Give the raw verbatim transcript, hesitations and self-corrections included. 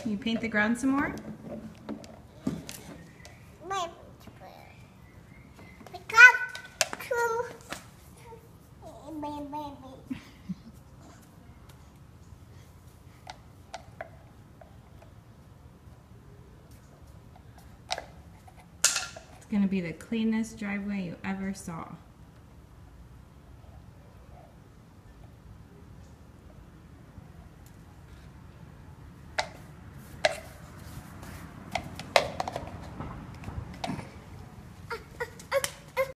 You paint the ground some more? It's going to be the cleanest driveway you ever saw.